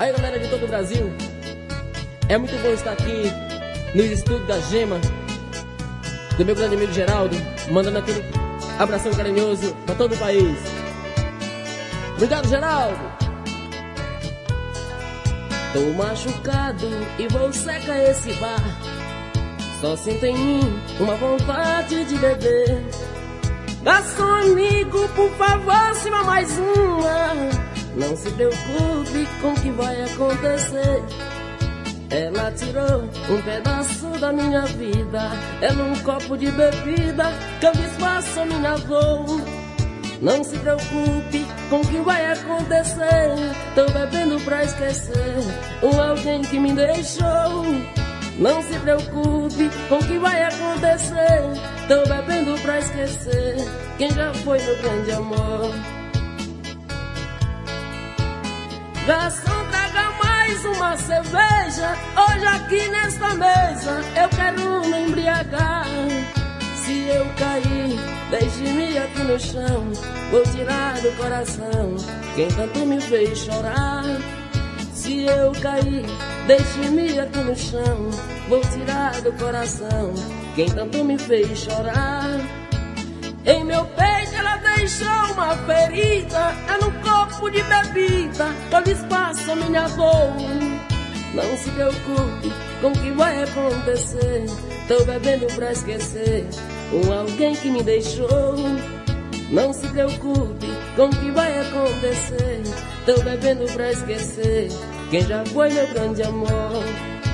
Aí galera de todo o Brasil, é muito bom estar aqui nos estúdios da Gema, do meu grande amigo Geraldo, mandando aquele abração carinhoso para todo o país. Obrigado, Geraldo. Tô machucado e vou secar esse bar. Só sinto em mim uma vontade de beber. Garçom amigo, por favor, sirva mais uma. Não se preocupe com o que vai acontecer. Ela tirou um pedaço da minha vida. É num copo de bebida que eu desfaço a minha dor. Não se preocupe com o que vai acontecer. Tô bebendo pra esquecer alguém que me deixou. Não se preocupe com o que vai acontecer. Tô bebendo pra esquecer quem já foi meu grande amor. Garçom, traga mais uma cerveja. Hoje aqui nesta mesa eu quero me embriagar. Se eu cair, deixe-me aqui no chão. Vou tirar do coração quem tanto me fez chorar. Se eu cair, deixe-me aqui no chão. Vou tirar do coração quem tanto me fez chorar. Em meu peito ela deixou uma ferida. É no copo de bebida que eu desfaço a minha dor. Não se preocupe com o que vai acontecer. Tô bebendo pra esquecer alguém que me deixou. Não se preocupe com o que vai acontecer. Tô bebendo pra esquecer quem já foi meu grande amor.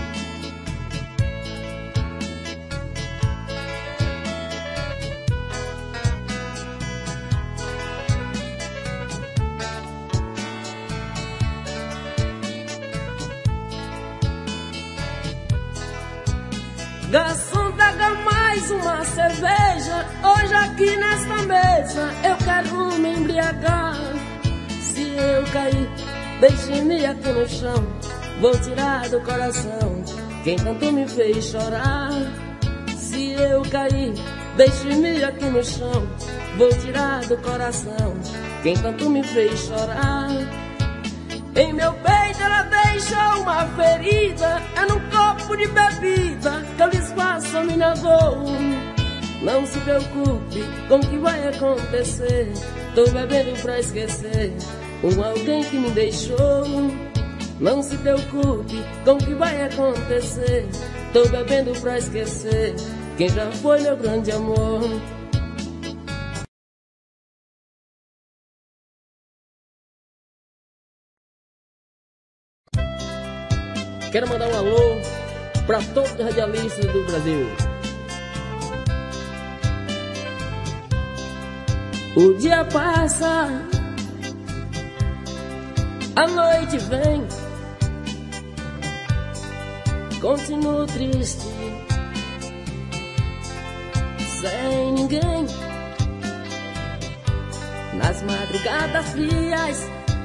Garçom, traga mais uma cerveja. Hoje aqui nesta mesa eu quero me embriagar. Se eu cair, deixe-me aqui no chão. Vou tirar do coração quem tanto me fez chorar. Se eu cair, deixe-me aqui no chão. Vou tirar do coração quem tanto me fez chorar. Em meu peito ela deixou uma ferida. É num copo de bebida que eu desfaço a minha dor. Não se preocupe com o que vai acontecer. Tô bebendo pra esquecer alguém que me deixou. Não se preocupe com o que vai acontecer. Tô bebendo pra esquecer quem já foi meu grande amor. Quero mandar um alô para todos os radialistas do Brasil. O dia passa, a noite vem, continuo triste, sem ninguém. Nas madrugadas frias,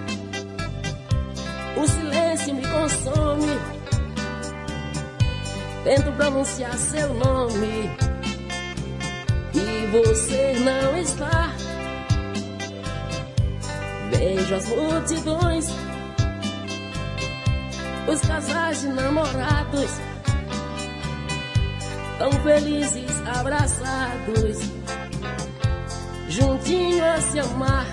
o silêncio me consome. Tento pronunciar seu nome e você não está. Vejo as multidões, os casais de namorados, tão felizes, abraçados, juntinhos a se amar.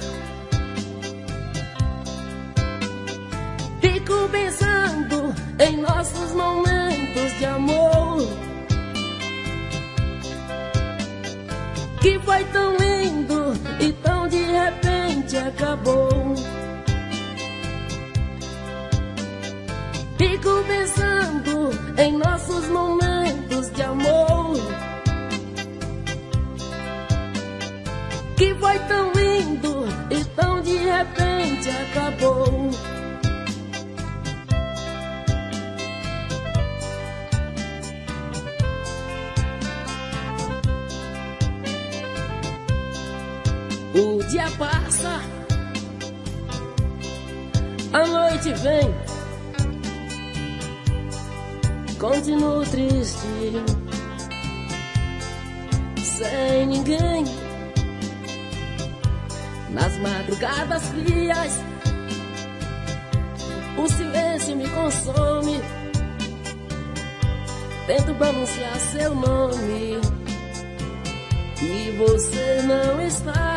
Fico pensando em nossos momentos de amor, que foi tão lindo e tão de repente acabou. Fico pensando em nossos momentos de amor, que foi tão lindo e tão de repente acabou. O dia passa, a noite vem, continuo triste, sem ninguém. Nas madrugadas frias, O silêncio me consome. Tento pronunciar seu nome e você não está.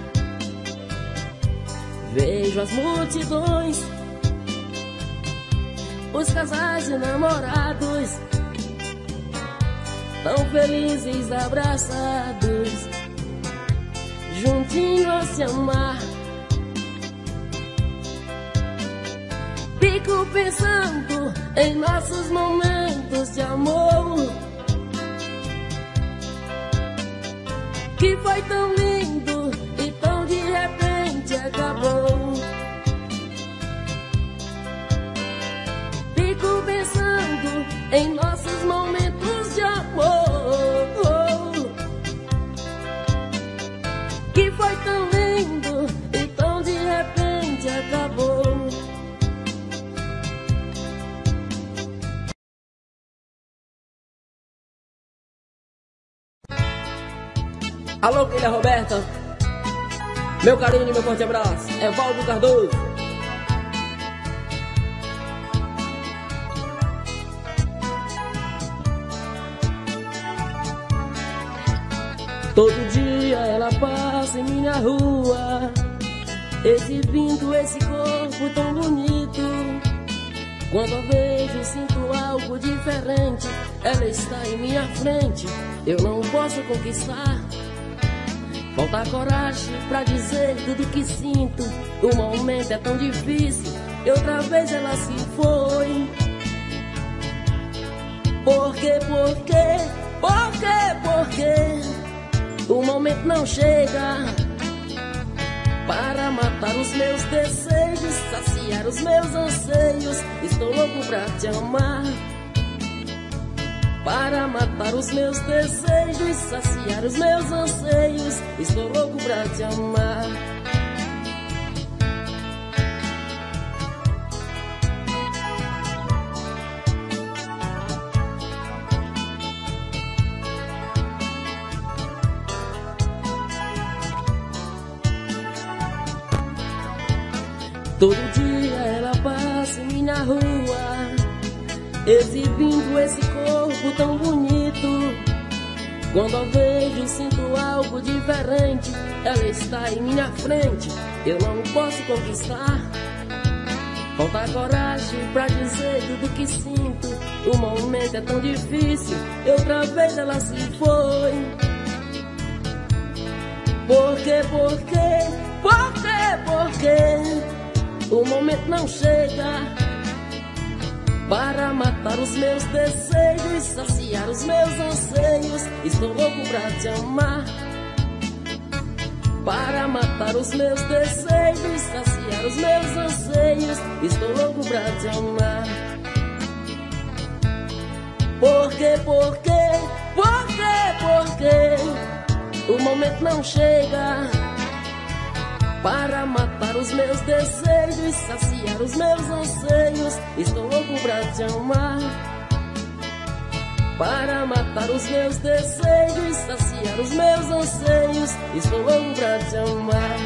Vejo as multidões, os casais e namorados tão felizes abraçados, juntinhos a se amar. Fico pensando em nossos momentos de amor, que foi tão lindo e tão de repente acabou. Fico pensando em nossos momentos de amor, que foi tão lindo e tão de repente acabou. Alô, filha Roberta, meu carinho e meu forte abraço, é Valdo Cardoso. Todo dia ela passa em minha rua, exibindo esse corpo tão bonito. Quando a vejo, sinto algo diferente. Ela está em minha frente, eu não posso conquistar. Falta coragem pra dizer tudo que sinto. O momento é tão difícil e outra vez ela se foi. Por quê? O momento não chega para matar os meus desejos, saciar os meus anseios. Estou louco pra te amar, para matar os meus desejos, saciar os meus anseios. Estou louco pra te amar. Todo dia ela passa em minha rua, exibindo esse corpo tão bonito. Quando a vejo, sinto algo diferente. Ela está em minha frente, eu não posso conquistar. Falta coragem pra dizer tudo que sinto. O momento é tão difícil e outra vez ela se foi. Por quê? O momento não chega para matar os meus desejos, saciar os meus anseios. Estou louco pra te amar, para matar os meus desejos, saciar os meus anseios. Estou louco pra te amar. Por quê? O momento não chega para matar os meus desejos, saciar os meus anseios. Estou louco pra te amar, para matar os meus desejos, saciar os meus anseios. Estou louco pra te amar.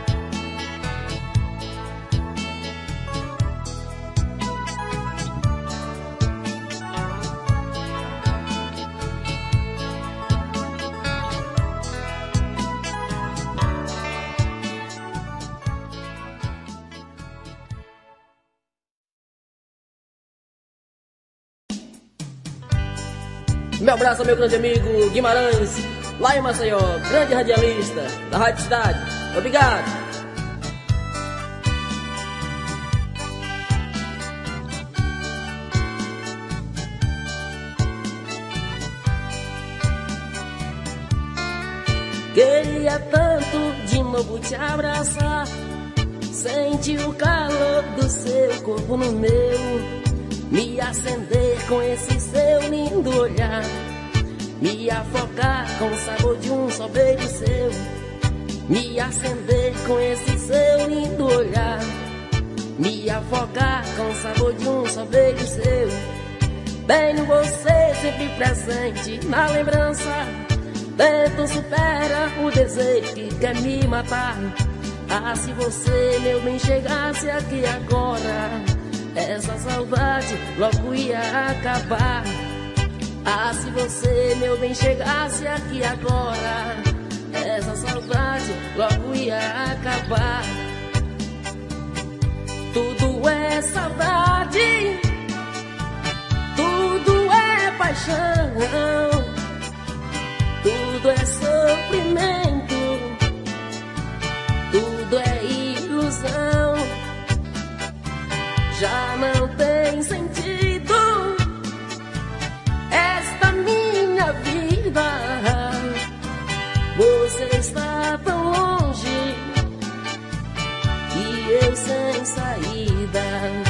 Meu abraço ao meu grande amigo Guimarães, lá em Maceió, grande radialista da Rádio Cidade. Obrigado. Queria tanto de novo te abraçar, sentir o calor do seu corpo no meu, me acender com esse seu lindo olhar, me afogar com o sabor de um só beijo seu, me acender com esse seu lindo olhar, me afogar com o sabor de um só beijo seu. Tenho você sempre presente na lembrança, tento supera o desejo que quer me matar. Ah, se você, meu bem, chegasse aqui agora, essa saudade logo ia acabar. Ah, se você, meu bem, chegasse aqui agora, essa saudade logo ia acabar. Tudo é saudade, tudo é paixão, tudo é sofrimento, tudo é ilusão. Já não tem sentido esta minha vida. Você está tão longe e eu sem saída.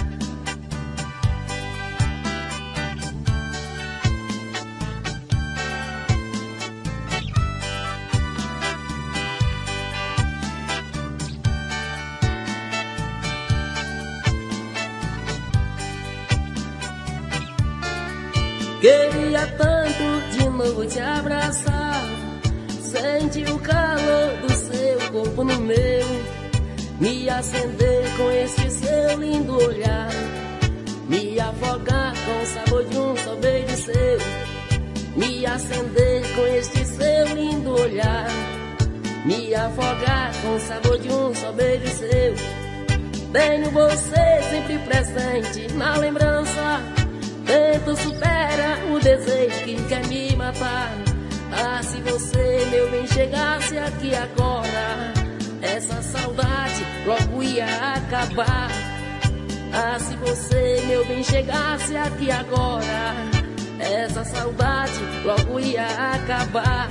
Queria tanto de novo te abraçar, sentir o calor do seu corpo no meu, me acender com este seu lindo olhar, me afogar com o sabor de um só beijo seu, me acender com este seu lindo olhar, me afogar com o sabor de um só beijo seu. Tenho você sempre presente na lembrança, tento supera o desejo que quer me matar. Ah, se você, meu bem, chegasse aqui agora, essa saudade logo ia acabar. Ah, se você, meu bem, chegasse aqui agora, essa saudade logo ia acabar.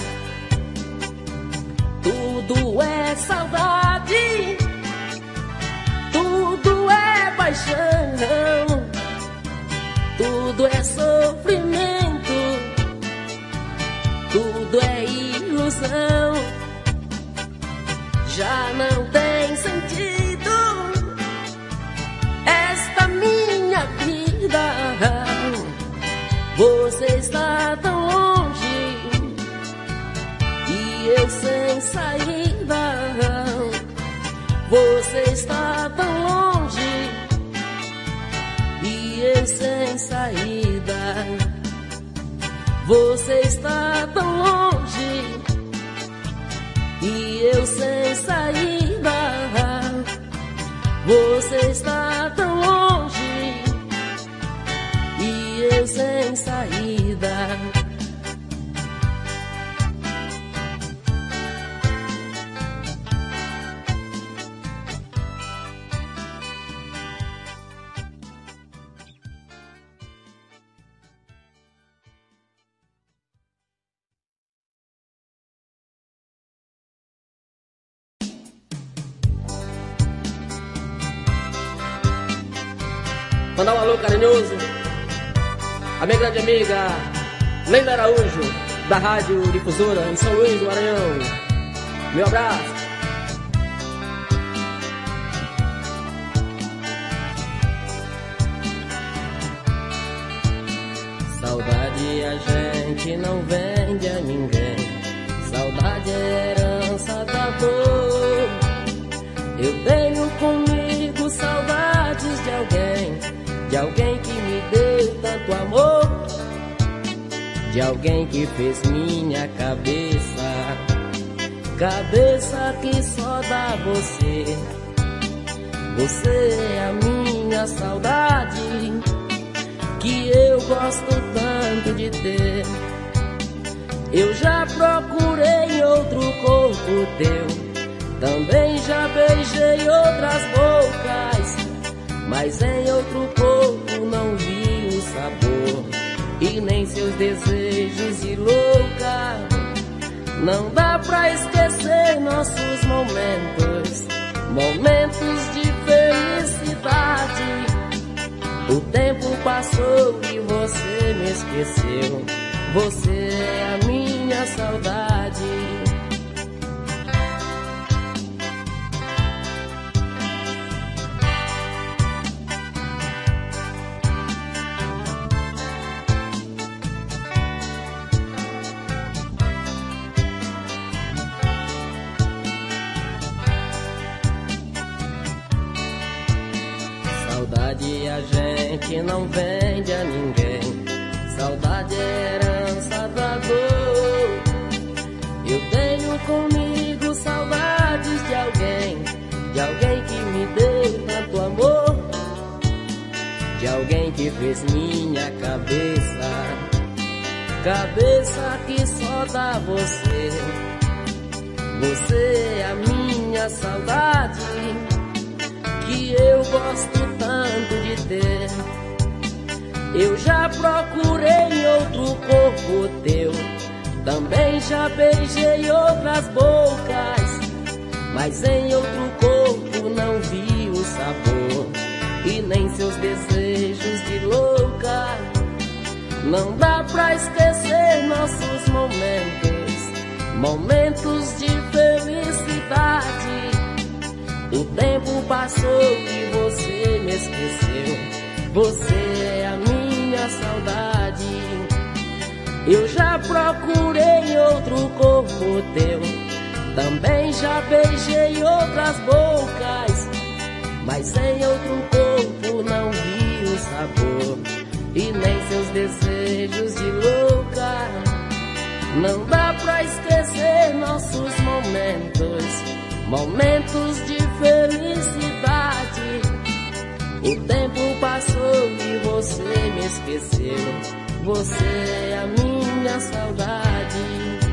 Tudo é saudade, tudo é paixão, tudo é sofrimento, tudo é ilusão. Já não tem sentido esta minha vida. Você está tão longe e eu sem saída. Você está tão longe e eu sem saída. Você está tão longe e eu sem saída. Você está tão longe e eu sem saída. Mandar um alô carinhoso a minha grande amiga Lenda Araújo, da Rádio Difusora em São Luís do Maranhão. Meu abraço. Saudade a gente não vende a ninguém, saudade é herança da dor. Eu tenho comigo saudades de alguém que me deu tanto amor, de alguém que fez minha cabeça, cabeça que só dá você. Você é a minha saudade, que eu gosto tanto de ter. Eu já procurei outro corpo teu, também já beijei outras bocas, mas em outro corpo não vi o sabor e nem seus desejos de louca. Não dá pra esquecer nossos momentos, momentos de felicidade. O tempo passou e você me esqueceu. Você é a minha saudade. Saudade a gente não vende a ninguém. Saudade é herança do avô. Eu tenho comigo saudades de alguém que me deu tanto amor, de alguém que fez minha cabeça que só dá você. Você é a minha saudade, que eu gosto tanto de ter. Eu já procurei outro corpo teu, também já beijei outras bocas, mas em outro corpo não vi o sabor e nem seus desejos de louca. Não dá pra esquecer nossos momentos de felicidade. O tempo passou e você me esqueceu. Você é a minha saudade. Eu já procurei outro corpo teu, também já beijei outras bocas, mas em outro corpo não vi o sabor e nem seus desejos de louca. Não dá pra esquecer nossos momentos de felicidade. O tempo passou e você me esqueceu. Você é a minha saudade.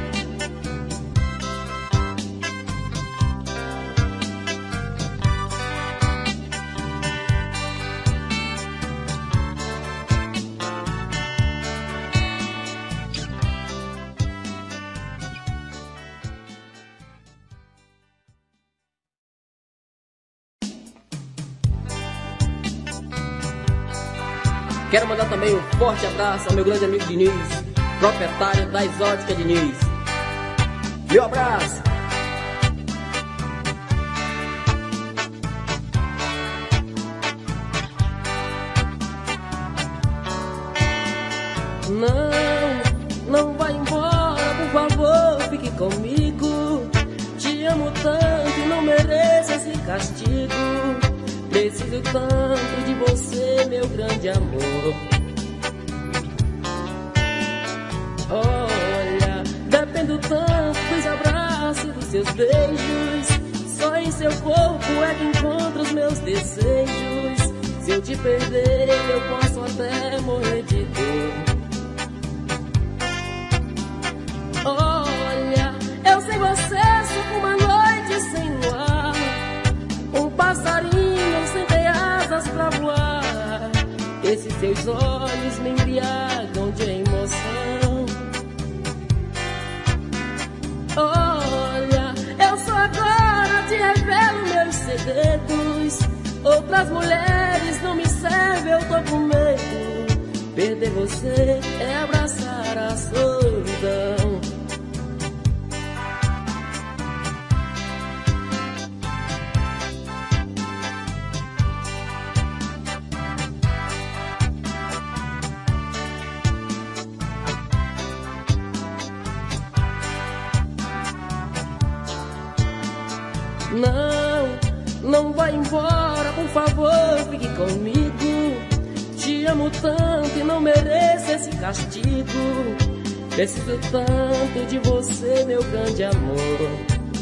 Quero mandar também um forte abraço ao meu grande amigo Diniz, proprietário da Exótica Diniz. Meu abraço! Não vai embora, por favor, fique comigo. Te amo tanto e não mereço esse castigo. Preciso tanto de você, meu grande amor. Olha, dependo tanto dos abraços e dos seus beijos. Só em seu corpo é que encontro os meus desejos. Se eu te perder, eu posso até morrer de dor. Olha, eu sem você sou como uma noite sem luar, um passarinho sem ter asas pra voar. Esses seus olhos me embriagam de emoção. Olha, eu só agora te revelo meus segredos. Outras mulheres não me servem, eu tô com medo. Perder você é abraçar a solidão. Não vai embora, por favor, fique comigo. Te amo tanto e não mereço esse castigo. Preciso tanto de você, meu grande amor.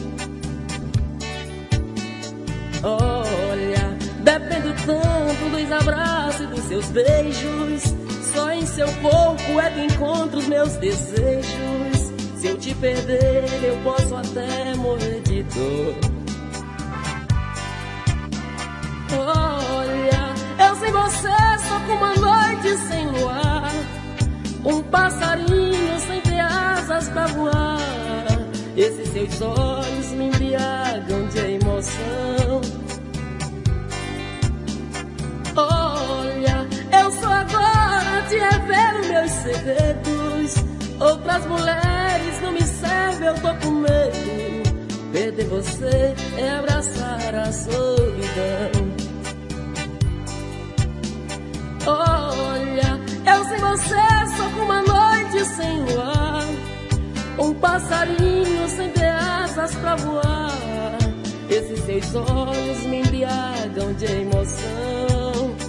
Olha, dependo tanto dos abraços e dos seus beijos. Só em seu corpo é que encontro os meus desejos. Se eu te perder, eu posso até morrer de dor. Olha, eu sem você sou como uma noite sem luar, um passarinho sem ter asas pra voar. Esses seus olhos me embriagam de emoção. Olha, eu só agora te revelo meus segredos. Outras mulheres não me servem, eu tô com medo. Perder você é abraçar a solidão. Olha, eu sem você sou como uma noite sem luar, um passarinho sem ter asas pra voar. Esses seus olhos me embriagam de emoção.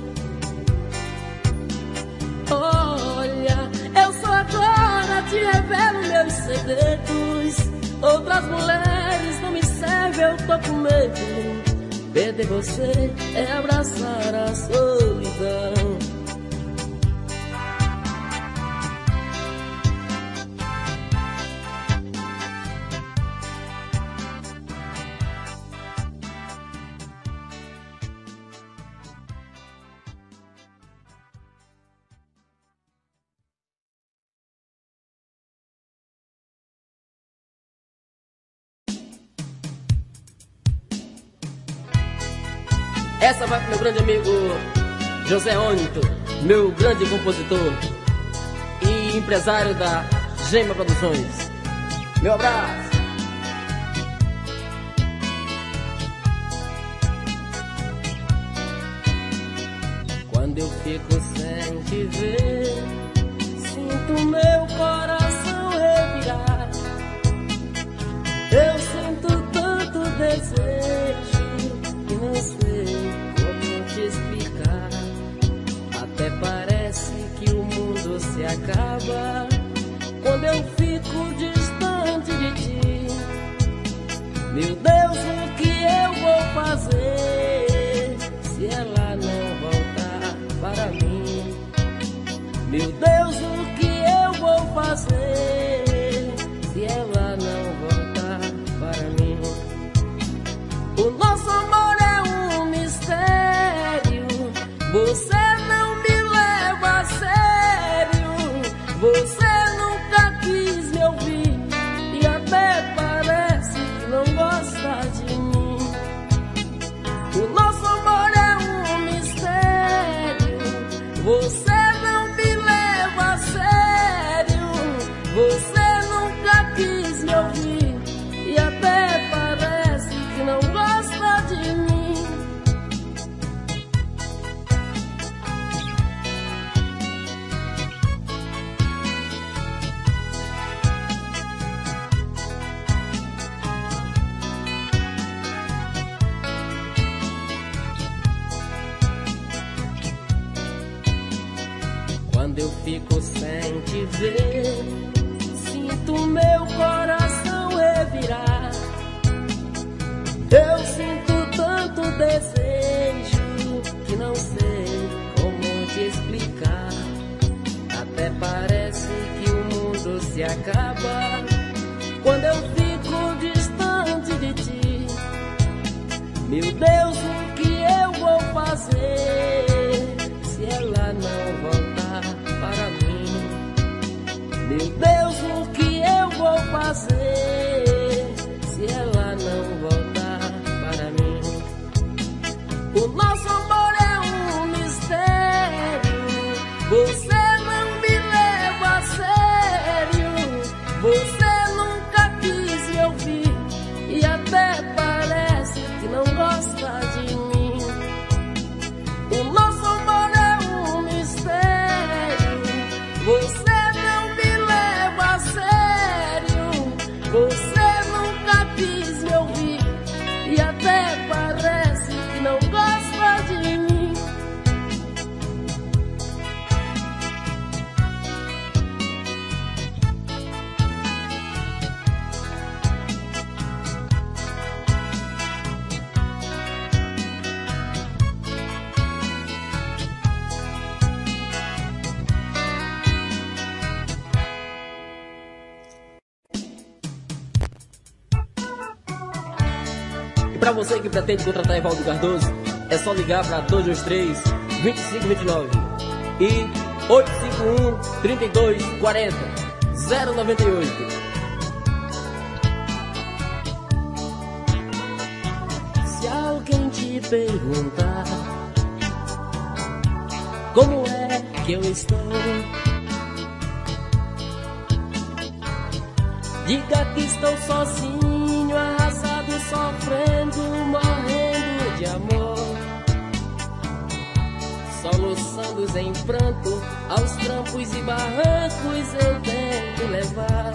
segredos. Outras mulheres não me servem, eu tô com medo. Perder você é abraçar a solidão. Essa vai pro meu grande amigo José Onito, meu grande compositor e empresário da Gema Produções. Meu abraço. Quando eu fico sem te ver, sinto meu coração revirar. Eu sinto tanto desejo que não sei como te explicar. Até parece que o mundo se acaba quando eu fico distante de ti. Meu Deus, o que eu vou fazer se ela não voltar para mim? Meu Deus, o que eu vou fazer se ela não voltar para mim? O nosso amor é um mistério, você não me leva a sério. Você nunca quis me ouvir e até parece que não gosta de mim. O nosso amor é um mistério, você não me leva a sério. Você nunca quis me ouvir e até parece que não gosta de mim. Quando eu fico sem te ver, sinto meu coração revirar. Eu sinto tanto desejo que não sei como te explicar. Até parece que o mundo se acaba quando eu fico distante de ti. Meu Deus, o que eu vou fazer se ela não voltar para mim? Meu Deus, o que eu vou fazer se ela não voltar para mim? O nosso amor é um mistério, você não me leva a sério. Você nunca quis me ouvir e até parece que não gosta de mim. O nosso amor é um mistério, você não me leva a sério. Você nunca quis me ouvir e até parece que não gosta de mim. E pra você que pretende contratar Evaldo Cardoso, é só ligar para 223-2529 e 851-3240-098. Se alguém te perguntar como é que eu estou, diga que estou sozinho, arrasado, sofrendo, morrendo de amor, soluçando em pranto, aos trampos e barrancos eu tento levar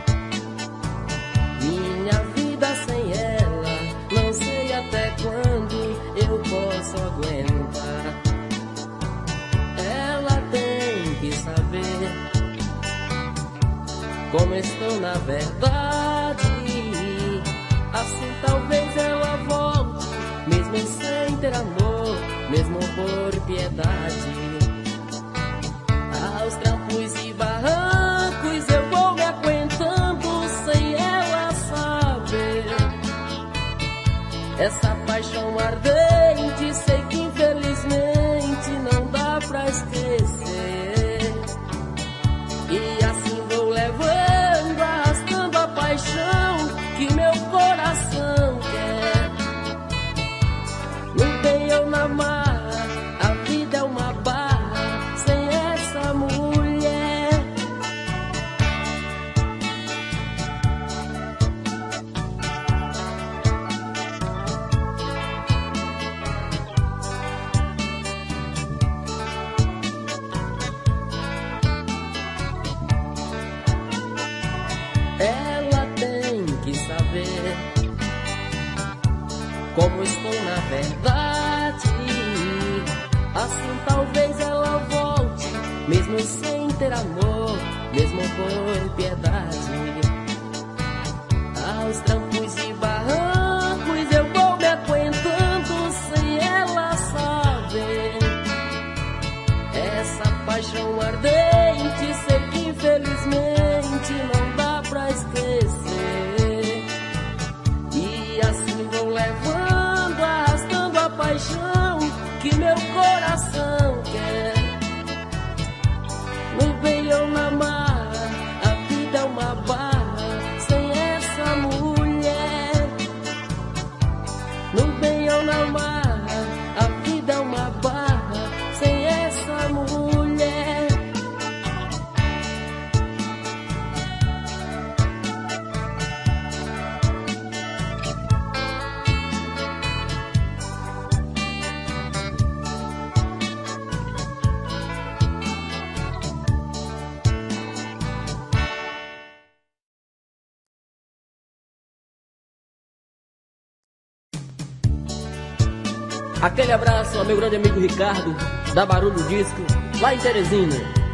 minha vida sem ela. Não sei até quando eu posso aguentar. Ela tem que saber como estou na verdade. Assim talvez ela volte, mesmo sem ter amor, mesmo por piedade. Aos trampos e barrancos eu vou me aguentando sem ela saber. Essa paixão ardente sei que infelizmente não dá pra esquecer. E assim vou levando, arrastando a paixão que meu coração quer. No bem ou na marra, a vida é uma barra sem essa mulher. Ela tem que saber como estou na verdade. Assim talvez ela volte, mesmo sem ter amor, mesmo por piedade. Aos trampos e barrancos eu vou me aguentando sem ela saber. Essa paixão ardente sei que infelizmente não dá pra esquecer. E assim vou levando, arrastando a paixão que meu coração quer. No bem ou na marra, a vida é uma barra sem essa mulher. No bem ou na marra, a vida é uma barra sem essa mulher. Aquele abraço ao meu grande amigo Ricardo, da Barulho Disco, lá em Teresina.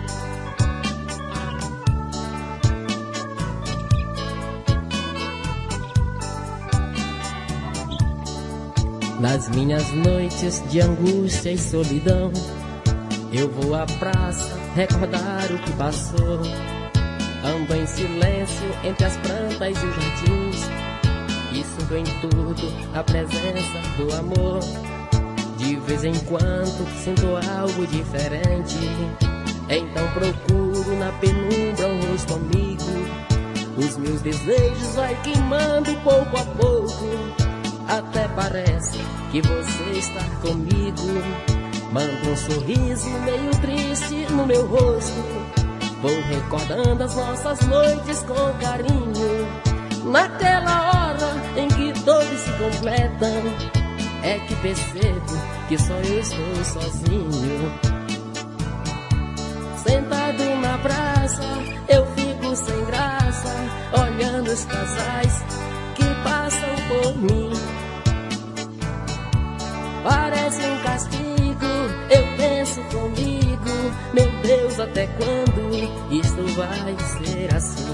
Nas minhas noites de angústia e solidão, eu vou à praça recordar o que passou. Ando em silêncio entre as plantas e os jardins, e sinto em tudo a presença do amor. De vez em quando sinto algo diferente, então procuro na penumbra um rosto amigo. Os meus desejos vai queimando pouco a pouco, até parece que você está comigo. Manda um sorriso meio triste no meu rosto, vou recordando as nossas noites com carinho. Naquela hora em que todos se completam, é que percebo que só eu estou sozinho. Sentado na praça, eu fico sem graça, olhando os casais que passam por mim. Parece um castigo, eu penso comigo, meu Deus, até quando isto vai ser assim?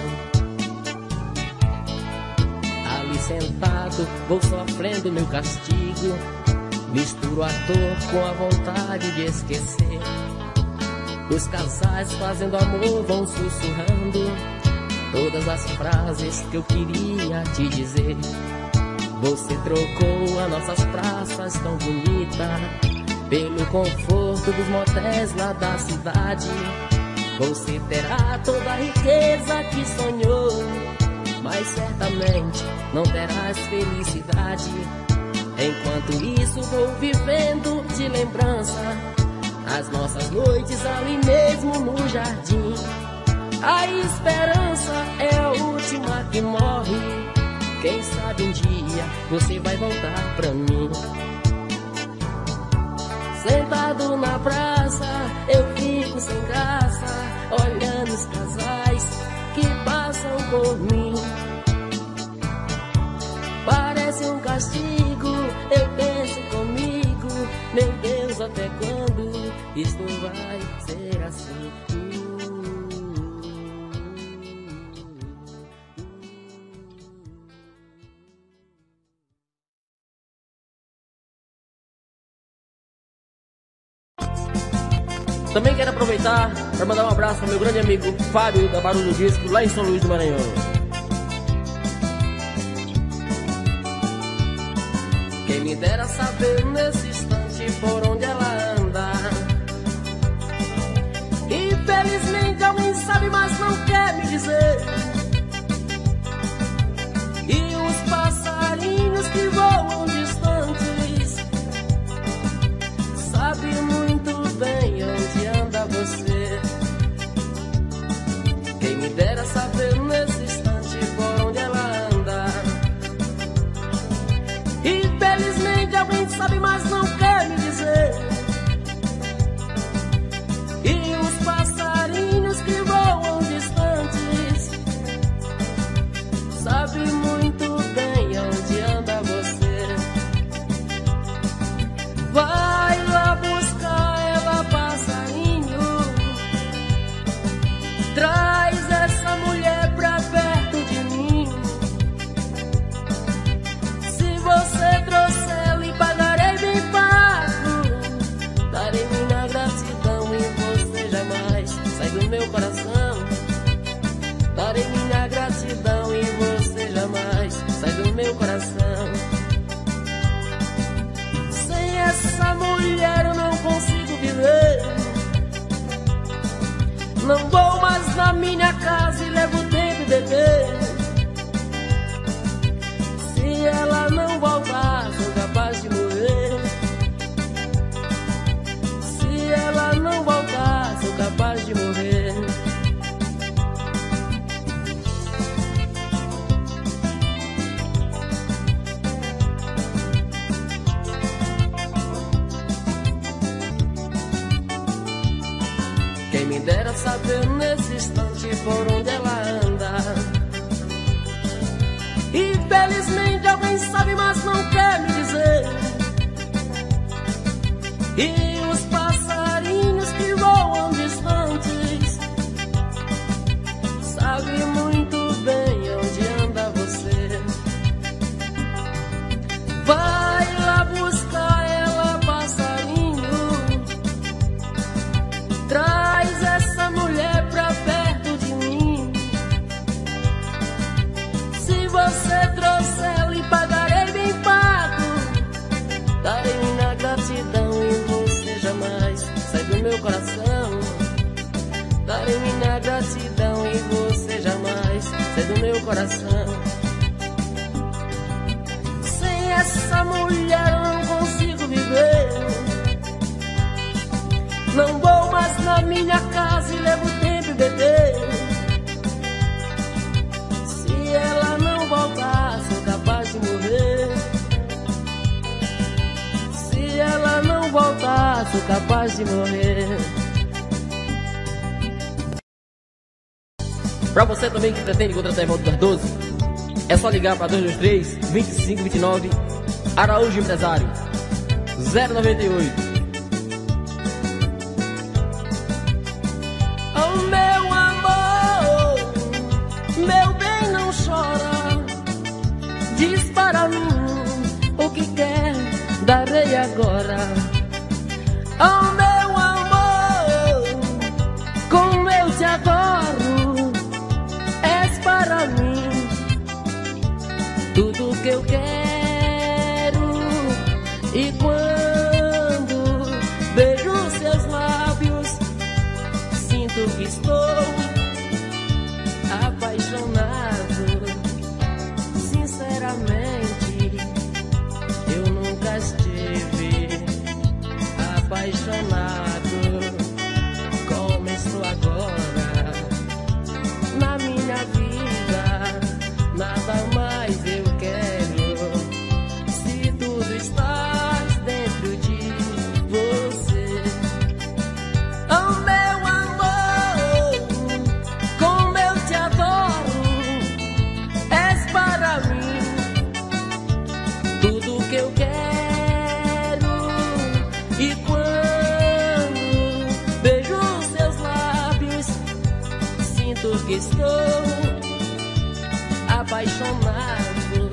Ali sentado, vou sofrendo meu castigo, misturo a dor com a vontade de esquecer. Os casais fazendo amor vão sussurrando todas as frases que eu queria te dizer. Você trocou as nossas praças tão bonitas pelo conforto dos motéis lá da cidade. Você terá toda a riqueza que sonhou, mas certamente não terás felicidade. Enquanto isso vou vivendo de lembrança as nossas noites ali mesmo no jardim. A esperança é a última que morre, quem sabe um dia você vai voltar pra mim. Sentado na praça, eu fico sem graça, olhando os casais que passam por mim. Parece um castigo, eu penso comigo, meu Deus, até quando isto vai ser assim? Também quero aproveitar para mandar um abraço para meu grande amigo Fábio da Barulho Disco, lá em São Luís do Maranhão. Quem me dera saber nesse instante por onde ela anda. Infelizmente alguém sabe, mas não quer me dizer. E os passarinhos que voam distantes sabe muito bem onde anda você. Quem me dera saber nesse instante por onde ela anda. Infelizmente alguém sabe, mas não quer me dizer. E os passarinhos que voam distantes sabe muito bem onde anda você. Vai lá buscar ela, passarinho. Traz essa mulher pra perto de mim. Se você trouxer, lhe pagarei bem pago. Darei minha gratidão e você jamais sai do meu coração. Darei minha gratidão e você jamais sai do meu coração. Sem essa mulher eu não consigo viver. Não vou mais na minha casa e levo tempo beber. Se ela não voltar, sou capaz de morrer. Se ela não voltar, sou capaz de morrer. Quem me dera saber nesse instante por onde ela anda. Infelizmente alguém sabe, mas não quer me dizer. E os passarinhos que voam distantes sabe muito bem onde anda você. Vai lá buscar ela, passarinho. Traz essa mulher pra perto de mim. Se você trouxer, lhe pagarei bem pago. Darei minha gratidão e você jamais sai do meu coração. Darei minha gratidão e você jamais sai do meu coração. Sem essa mulher eu não consigo viver. Não vou mais na minha casa e levo tempo e beber. Se ela não voltar, sou capaz de morrer. Se ela não voltar, sou capaz de morrer. Pra você também que pretende contratar Evaldo Cardoso, é só ligar para 223-2529, Araújo Empresário, 098. Meu bem, não chora. Diz para mim o que quer, darei agora. Oh, meu amor, como eu te adoro. És para mim tudo que eu quero. E quando beijo seus lábios, sinto que estou apaixonado. Sinceramente, eu nunca estive apaixonado como estou agora. Na minha vida, nada mais eu quero. Se tudo está dentro de você. Oh, meu amor, como eu te adoro. És para mim tudo que eu quero. E quando beijo seus lábios, sinto que estou apaixonado.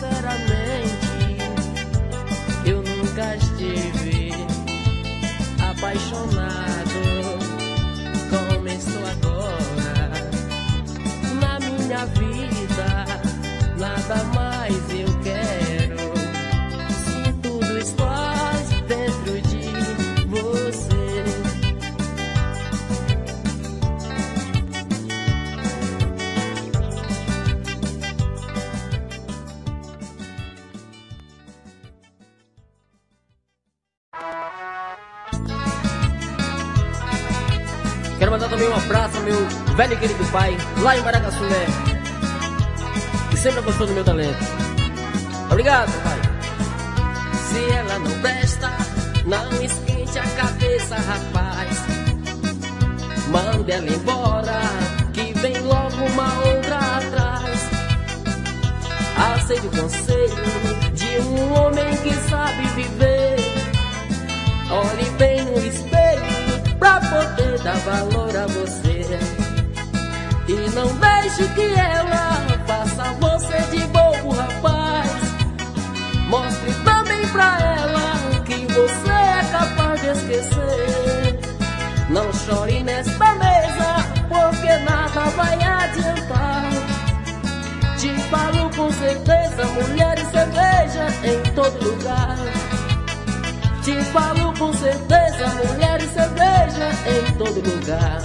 Sinceramente, eu nunca estive apaixonado como estou agora. Na minha vida nada mais eu quero, se tudo está dentro de você. Quero mandar também um abraço ao meu velho e querido pai, lá em Baragaçuné, que sempre gostou do meu talento. Obrigado, pai. Se ela não presta, não esquente a cabeça, rapaz. Mande ela embora, que vem logo uma outra atrás. Aceite o conselho de um homem que sabe viver. Olhe bem no espelho pra poder dar valor a você. E não deixe que ela faça você de bobo, rapaz. Mostre também pra ela que você é capaz de esquecer. Não chore nesta mesa, porque nada vai adiantar. Te falo com certeza, mulher e cerveja em todo lugar. Te falo com certeza, mulher e cerveja em todo lugar.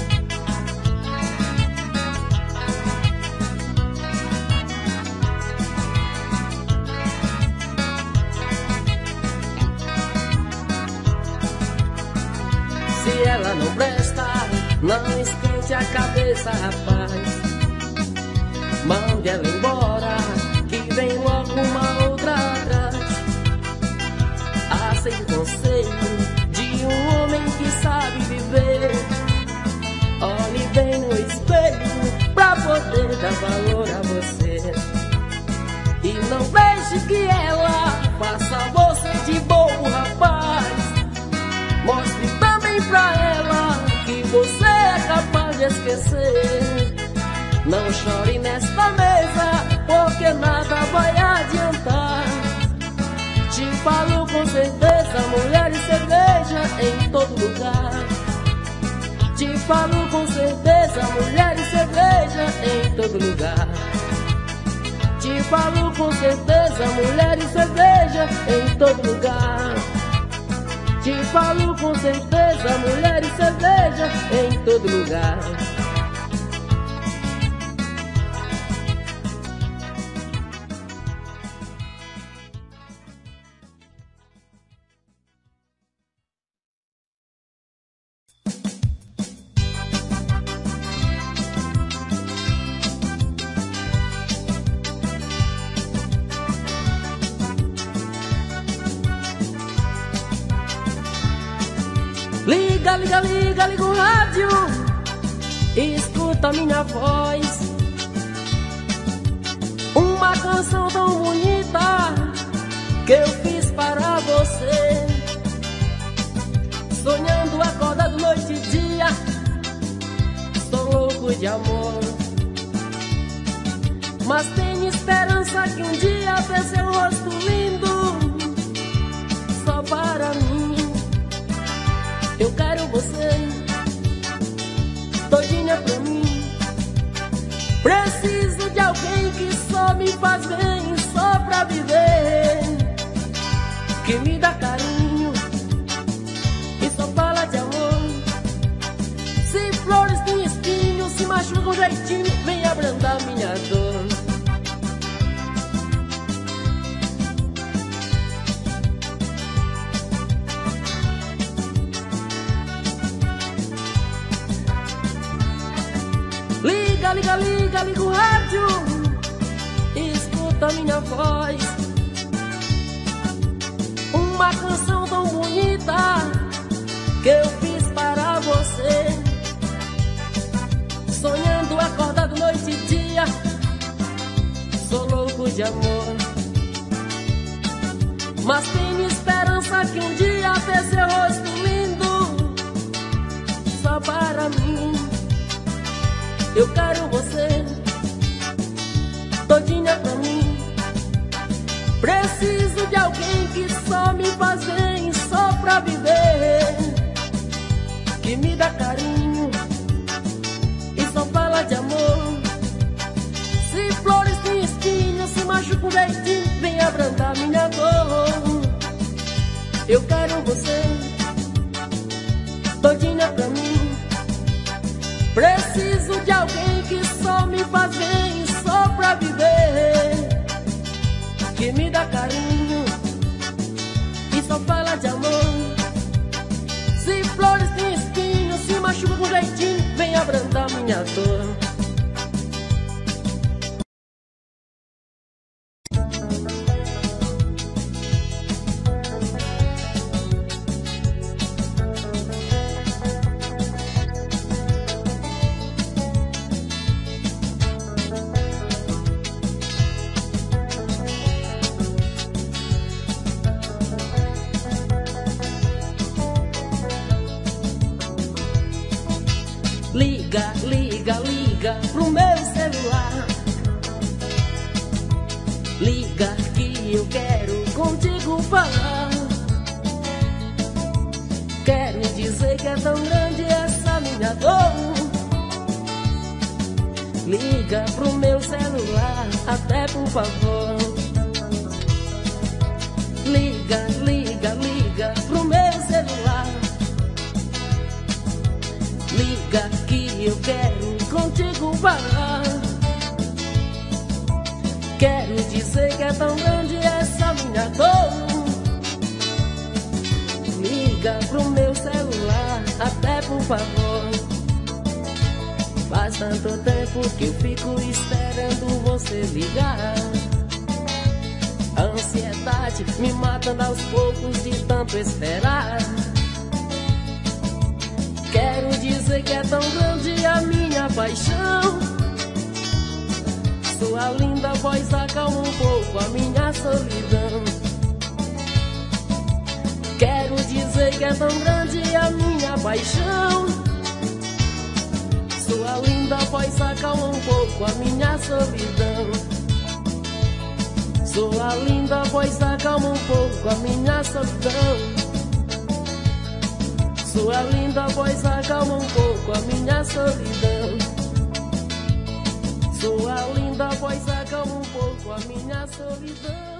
Se ela não presta, não esquente a cabeça, rapaz. Mande ela embora, que vem logo uma outra atrás. Aceite o conselho de um homem que sabe viver. Olhe bem no espelho pra poder dar valor a você. E não deixe que ela faça você de bobo, rapaz. Mostre também pra ela que você é capaz de esquecer. Não chore nesta mesa, porque nada vai adiantar. Te falo com certeza, mulher e cerveja em todo lugar. Te falo com certeza, mulher e cerveja em todo lugar. Te falo com certeza, mulher e cerveja em todo lugar. Te falo com certeza, mulher e cerveja em todo lugar. Liga, liga, liga, liga o rádio e escuta minha voz. Uma canção tão bonita que eu fiz para você. Sonhando acordado noite e dia, estou louco de amor. Mas tenho esperança que um dia ver seu rosto lindo só para mim. Eu quero você, todinha pra mim. Preciso de alguém que só me faz bem, só pra viver. Que me dá carinho e só fala de amor. Se flores têm espinho, se machuca um jeitinho, vem abrandar minha dor. Liga, liga, liga, liga o rádio e escuta minha voz. Uma canção tão bonita que eu fiz para você. Sonhando acordado noite e dia, sou louco de amor. Mas tenho esperança que um dia ver seu rosto lindo só para mim. Eu quero você, todinha pra mim. Preciso de alguém que só me faz bem, só pra viver. dá carinho e só fala de amor. Se flores têm espinhos, se machuca um jeitinho, vem abrandar minha dor. Eu quero você todinha pra mim. Preciso de alguém que só me faz bem, só pra viver, que me dá carinho e só fala de amor. Se flores têm espinhos, se machuca com jeitinho, vem abrandar minha dor. Liga, liga, liga pro meu celular. Liga que eu quero contigo falar. Quero dizer que é tão grande essa minha dor. Liga pro meu celular, até por favor. Liga, liga, liga pro meu celular. Liga que eu quero contigo falar. Quero dizer que é tão grande essa minha dor. Liga pro meu celular, até por favor. Faz tanto tempo que eu fico esperando você ligar. A ansiedade me matando aos poucos de tanto esperar. Quero dizer que é tão grande a minha paixão. Sua linda voz acalma um pouco a minha solidão. Quero dizer que é tão grande a minha paixão. Sua linda voz acalma um pouco a minha solidão. Sua linda voz acalma um pouco a minha solidão. Sua linda voz acalma um pouco a minha solidão. Sua linda voz acalma um pouco a minha solidão.